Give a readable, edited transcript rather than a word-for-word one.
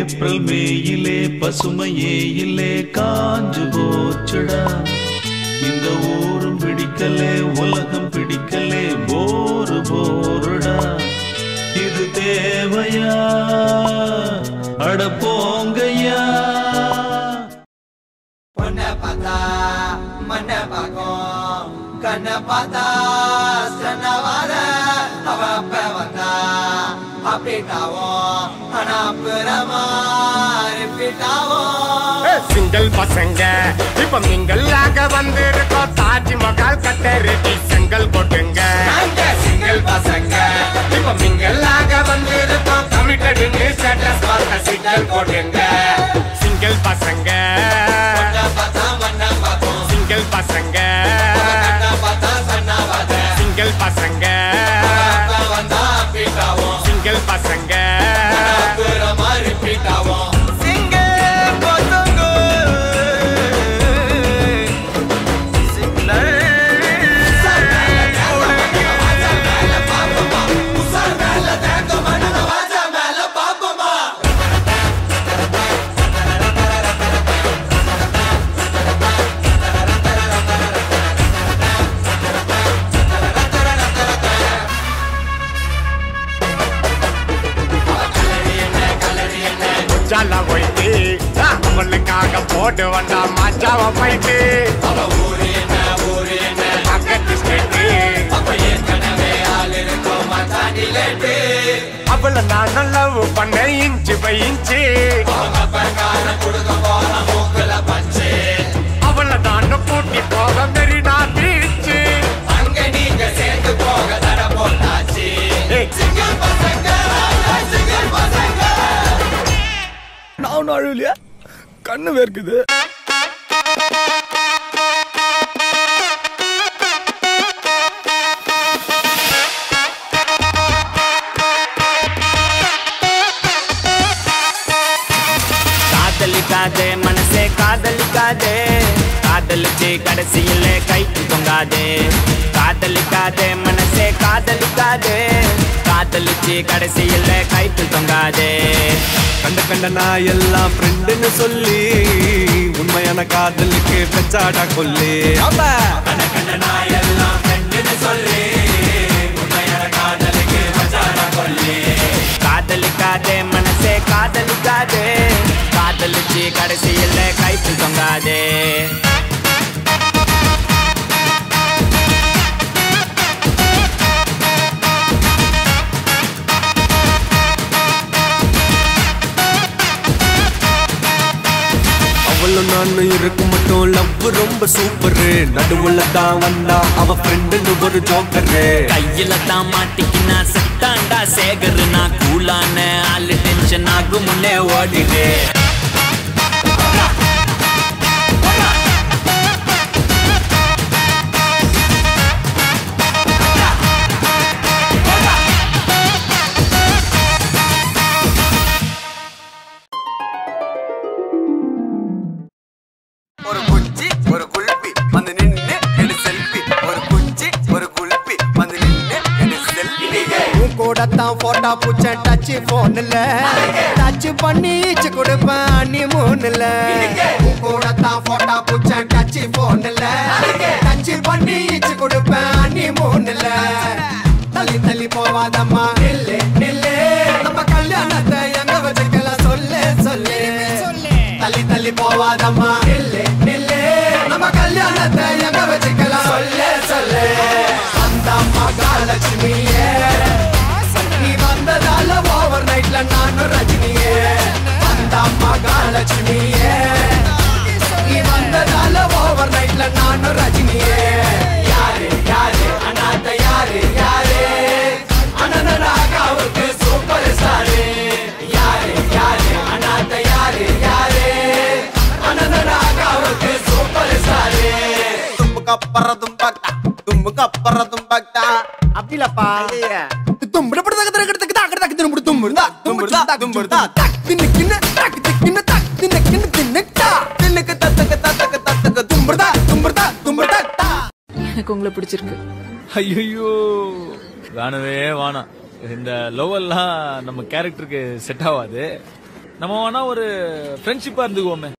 April மேயிலே பசுமையே இல்லே காஞ்சு போச்சுடா. இந்த ஊரும் பிடிக்கலே உலகம் பிடிக்கலே போரு போருடா. இது தேவையா அட போங்கய்யா. பொண்ண பார்த்தா மண்ண பார்க்கும் கண்ண பார்த்தா சன்னவாத அவ அப்ப வந்தா அப்படிட்டாவும் ஆனா புறமா ரிப்பீட்டாவும். சிங்கிள் பசங்க இப்ப மிங்கல்லாக வந்திருக்கோம். தாஜ்மஹால் கட்ட ரெடி செங்கல் போட்டுங்க. சிங்கிள் பசங்க இப்ப மிங்கல்லாக வந்திருக்கோம். கமிட்டடுன்னு ஸ்டேட்டஸ் பார்க்க சிங்கிள் போட்டுங்க. சிங்கிள் பசங்க சிங்கிள் பசங்க சிங்கிள் பசங்க சிங்கிள் பசங்க ஜாலா போயிட்டு அவளுக்காக போட்டு வந்தா மாச்சாவ போயிட்டு அவளை நான் லவ் பண்ண இன்ச்சு பை இன்ச்சு. அவளை தான் கூட்டி போக மெரினா பீச்சு. அங்க நீங்க சேர்ந்து போக தர போட்டாச்சு. நான் அழுவலையா கண்ணு வேர்க்குது. காதலிக்காதே மனசே காதலிக்காதே, காதலிச்சு கடைசியிலே கைக்கு தொங்காதே. காதலிக்காதே மனசே காதலிக்காதே, காதலிச்சு கடைசியிலே கைக்கு தொங்காதே. கண்ட கண்ட நான் எல்லாம் ஃப்ரெண்டுன்னு சொல்லி உண்மையான காதலுக்கு பெச்சாடா கொல்லி. கண்ட கண்ட நான் எல்லாம் ஃப்ரெண்டுன்னு சொல்லி உண்மையான காதலுக்கு பெச்சாடா கொல்லி. காதலிக்காதே மனசே காதலிக்காதே, காதலிச்சு கடைசியிலே கைக்கு தொங்காதே. அவளும் நானும் இருக்கும் மட்டும் லவ் ரொம்ப சூப்பரு. நடுவுல தான் வந்தா அவ ஃப்ரெண்டுன்னு ஒரு ஜோக்கரு. கையில தான் மாட்டிக்கினா செட்டாண்டா சேகரு. நான் கூலான ஆளு டென்ஷன் ஆகும் முன்னே ஓடிடு. ஒரு குச்சி ஒரு குல்பி வந்து நின்னு எடு செல்ஃபி. ஒரு குச்சி ஒரு குல்பி வந்து நின்னு எடு செல்ஃபி. உன் கூடத்தான் போட்டா பூச்ச டச் போன்ல டச் பண்ணி ஈச்சு கொடுப்பேன் நீ மூணுல. உன் கூடத்தான் போட்டா பூச்ச டச் போன்ல டச் பண்ணி ஈச்சு கொடுப்பேன் நீ மூணுல. தள்ளி தள்ளி போவாதம்மா நில்லு நில்லு, நம்ம கல்யாணத்தை எங்க வச்சுக்கலாம் சொல்லு சொல்லு. தள்ளி தள்ளி போவாதம்மா நில்லு நில்லு, நம்ம கல்யாணத்தை எங்க வச்சுக்கலாம் சொல்லு சொல்லு. அந்த மகாலட்சுமியே நீ வந்ததால ஓவர் நைட்ல நானும் ரஜினியே. அந்த மகாலட்சுமியே நீ வந்ததால ஓவர் நைட்ல நானும் ரஜினியே. யாரு யாரு அனாத யாரு யாரு அனந்தராகாவுக்கு சூப்பர் ஸ்டாரு. யாரு யாரு அனாத யாரு யாரு அனந்தராகாவுக்கு சூப்பர் ஸ்டாரு. தும்புக்கு அப்புறதும் பக்தா தும்புக்கு அப்புறதும் பக்தா அப்படிலப்பா தும்புட பட தக்க தக்க தக்க தக்க தக்க தும்புட தும்புடா தும்புடா தும்புடா தக் தின்னு கின்னு தக் தின்னு தக் தின்னு கின்னு தின்னுடா தின்னுக்கு தத்தக்க தத்தக்க தத்தக்க தும்புடா தும்புடா தும்புடா. எனக்கு உங்களை பிடிச்சிருக்கு. ஐயோ வேணவே வேணாம். இந்த லோவெல்லாம் நம்ம கேரக்டருக்கு செட் ஆகாது. நம்ம வேணா ஒரு ஃப்ரெண்ட்ஷிப்பா இருந்துக்குவோமே.